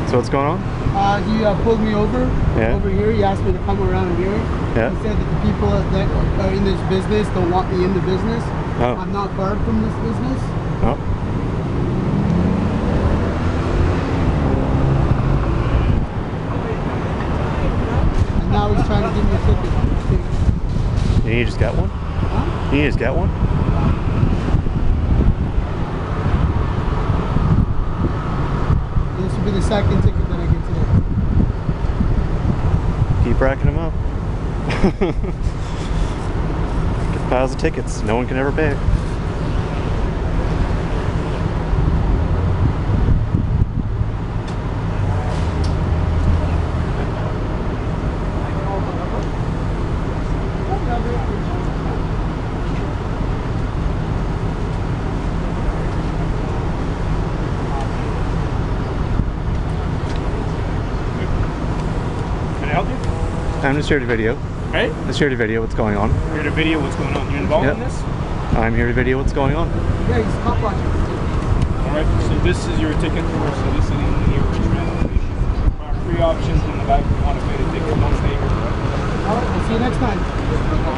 So what's going on? He pulled me over over here. He asked me to come around here. Yeah. He said that the people that are in this business don't want me in the business. Oh. I'm not barred from this business. Oh. And now he's trying to give me a ticket. You just got one? Huh? You just got one? This will be the second ticket that I get today. Keep racking them up. Get piles of tickets. No one can ever pay. I'm just here to video. Right? Just here to video what's going on. Here to video what's going on. You involved in this? I'm here to video what's going on. Yeah, he's cop watching. Alright, so this is your ticket for soliciting your transportation. Three options in the back if you want to pay the ticket. Don't stay here. Alright, we'll see you next time.